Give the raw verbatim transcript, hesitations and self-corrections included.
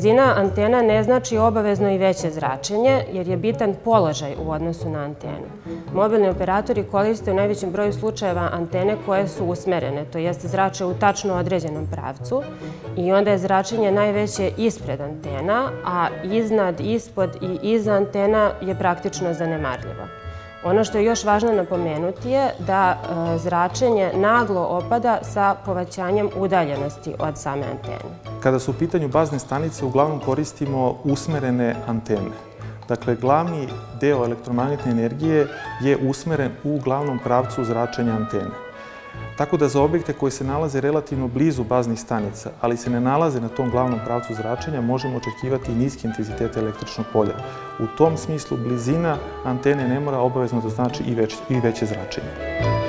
Blizina antena ne znači obavezno i veće zračenje, jer je bitan položaj u odnosu na antenu. Mobilni operatori koriste u najvećem broju slučajeva antene koje su usmerene, to jest zrače u tačno određenom pravcu i onda je zračenje najveće ispred antena, a iznad, ispod i iza antena je praktično zanemarljivo. Ono što je još važno napomenuti je da zračenje naglo opada sa povećanjem udaljenosti od same antene. Kada su u pitanju bazne stanice, uglavnom koristimo usmerene antene. Dakle, glavni deo elektromagnetne energije je usmeren u glavnom pravcu zračenja antene. Tako da za objekte koji se nalaze relativno blizu baznih stanica, ali se ne nalaze na tom glavnom pravcu zračenja, možemo očekivati i niski intenzitet električnog polja. U tom smislu blizina antene ne mora obavezno da znači i veće zračenje.